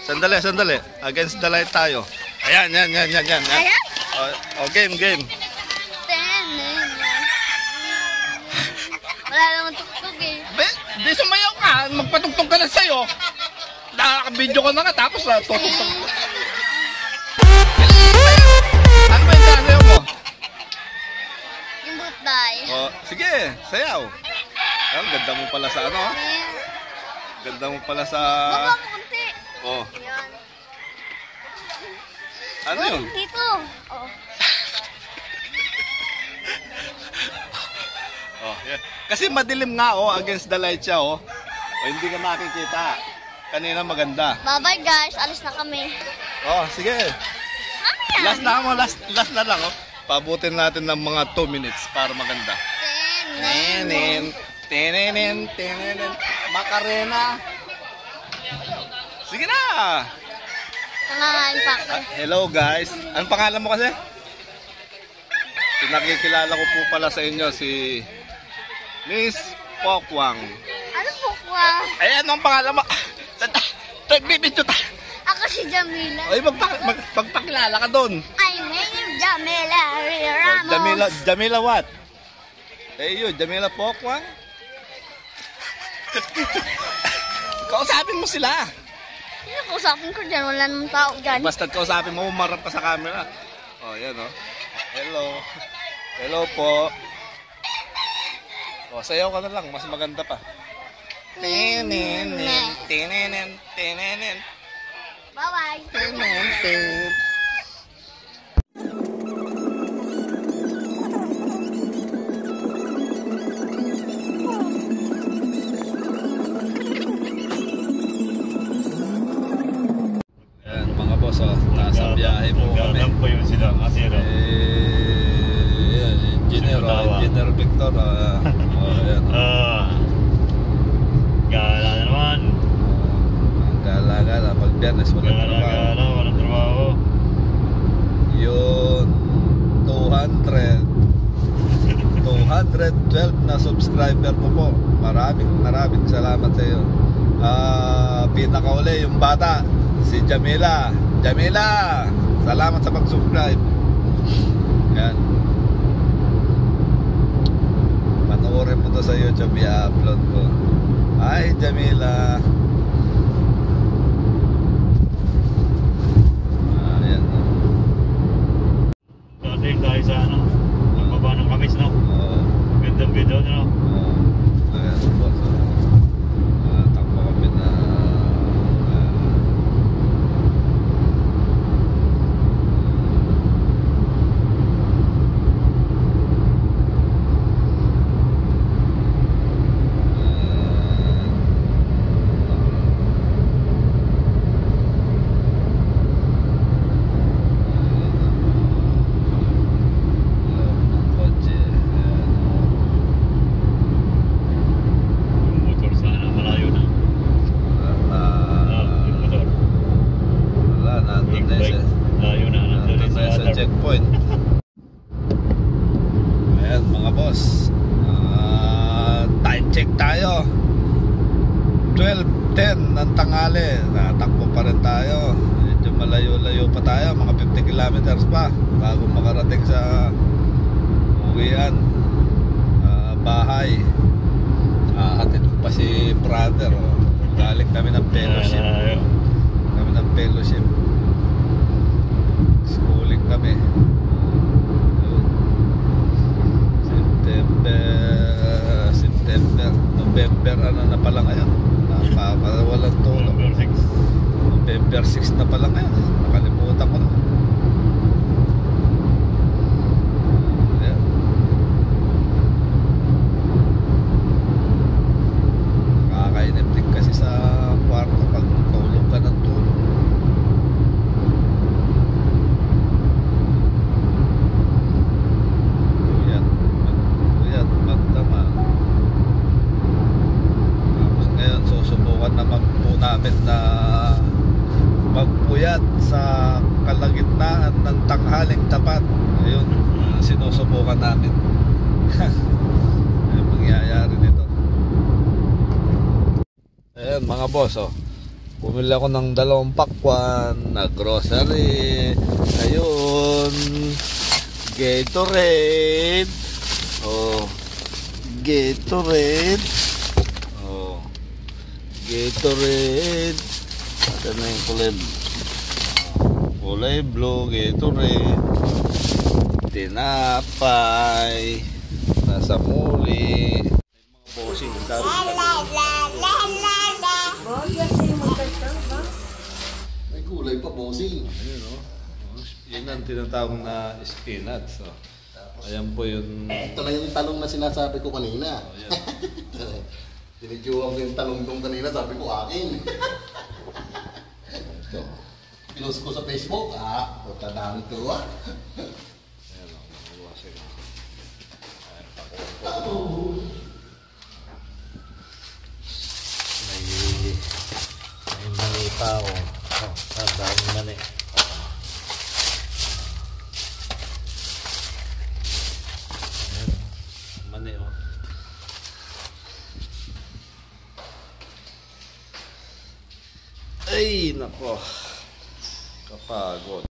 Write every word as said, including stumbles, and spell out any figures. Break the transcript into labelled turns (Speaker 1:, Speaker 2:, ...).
Speaker 1: Sandali, sandali. Against the light tayo. Ayan, yan, yan, yan, yan.
Speaker 2: Ayan?
Speaker 1: Oh, oh, game, game.
Speaker 2: Wala naman tuktok eh.
Speaker 1: Be, di sumayaw ka. Magpatugtog ka na sa'yo. Nakaka-video ko na nga tapos na tutugtog. Ano ba yung sasayaw mo?
Speaker 2: Yung butay.
Speaker 1: Oh, sige, sayaw. Ang ganda mo pala sa ano, ha? Ganda mo pala sa...
Speaker 2: Baba mo kunti.
Speaker 1: Oh,
Speaker 2: Yan.
Speaker 1: ano yun?
Speaker 2: Dito. Oh.
Speaker 1: Oh, yeah. Kasi madilim nga, oh, against the light siya, oh. O, hindi ka makikita. Kanina maganda.
Speaker 2: Bye-bye guys. Alis na kami.
Speaker 1: Oh, sige.
Speaker 2: Mamaya.
Speaker 1: Last na mo, last, last na lang, oh. Pabutin natin ng mga two minutes para maganda. Tenen, tenen, tenen, Macarena. Sige na.
Speaker 2: Nangangain pa ako.
Speaker 1: Ah, hello guys. Anong pangalan mo kasi? Pinakikilala ko po pala sa inyo si Miss Pokwang.
Speaker 2: Ano po kwa?
Speaker 1: Ayan ang pangalan mo. Nagbibidyo ta.
Speaker 2: Ako si Jamila.
Speaker 1: Ay, magpa mag magpakilala ka doon.
Speaker 2: I name Jamila Ramos.
Speaker 1: Jamila, Jamila what? Eh yun, Jamila Pokwang. Kausapin mo sila.
Speaker 2: Sino kausapin ko dyan? Wala namang tao dyan.
Speaker 1: Basta't kausapin mo, umarap ka sa camera. Oh, yan oh. Hello. Hello po. Oh, sayaw ka na lang, mas maganda pa. Tininin, tininin, tininin.
Speaker 2: Bye-bye.
Speaker 1: Tinin, tin. Ayan mga boss, oh, nasa biyahe po kami.
Speaker 3: Po yun sila, kasi
Speaker 1: Eh, yan, Engineer, oh, Engineer Victor. ah. Oh, ayan. oh.
Speaker 3: Ah, gala na naman.
Speaker 1: Ang gala-gala, pag Biyernes walang
Speaker 3: Gala,
Speaker 1: trabaho.
Speaker 3: gala, walang trabaho.
Speaker 1: Yun, two hundred. two hundred twelve na subscriber po po. Maraming maraming salamat sa iyo. Ah, pinakauli yung bata, si Jamila. Jamila, salamat sa pag-subscribe. Yan. Panoorin mo to sa YouTube, i-upload ko. Hi Jamila. Ah, yan.
Speaker 3: Dating tayo sa ano, magbaba ng kamis, no?
Speaker 1: Oh.
Speaker 3: Gandang video, no?
Speaker 1: Uh, ayan, boss. Uh, takbo kami na uh, kotse.
Speaker 3: Yung motor sana, malayo na.
Speaker 1: Wala,
Speaker 3: Ah, yung motor.
Speaker 1: wala, nandun
Speaker 3: Yung
Speaker 1: na
Speaker 3: bike,
Speaker 1: sa,
Speaker 3: layo na. Nandun
Speaker 1: nandun
Speaker 3: rin
Speaker 1: na sa
Speaker 3: sa
Speaker 1: checkpoint. Ayan mga boss, uh, time check tayo. Twelve ten ng tanghali. Natakbo pa rin tayo. Medyo malayo-layo pa tayo, mga fifty kilometers pa bago makarating sa uwian, uh, bahay. Uh, hatid ko pa si brother, oh. Galing kami ng fellowship.
Speaker 3: Malayo.
Speaker 1: Kami ng fellowship. Schooling kami. Yun. September, September, November, ano na pala ngayon? Napakawalang tulog.
Speaker 3: Number six.
Speaker 1: November six na pala ngayon. Nakalimutan ko na. Ayan. Nakakainip din kasi sa kwarto pag tulog ka ng tulog. Puyat, mag, puyat, magdama. Tapos ngayon susubukan naman po namin na magpuyat sa kalagitnaan ng tanghaling tapat. Ayun, uh, sinusubukan namin. Ayun, mangyayari nito. Ayan mga boss, oh. Bumili ako ng dalawang pakwan na grocery. Ayun. Gatorade. Oh. Gatorade. Oh. Gatorade. Ito na yung kulay. Kulay blue. Gatorade. Tinapay. Nasa muli. Mga bossing.
Speaker 4: May gulay pa, bossing.
Speaker 1: Ayun, no? Yan ang tinatawag na spinach. So. Ayan po yung...
Speaker 4: Ito na yung talong na sinasabi ko kanina.
Speaker 1: Oh, yan.
Speaker 4: Dinidyoan ko yung talong dong kanina, sabi ko akin. Ito. Pinost ko sa Facebook, ah. Puta dami to, ah.
Speaker 1: Ayan, no? Mabuwasin. Ayan, pakuha. May... May mani pa ako. Oh, ang daming mani. Ayan, mani, oh. Ay, nako. Kapagod.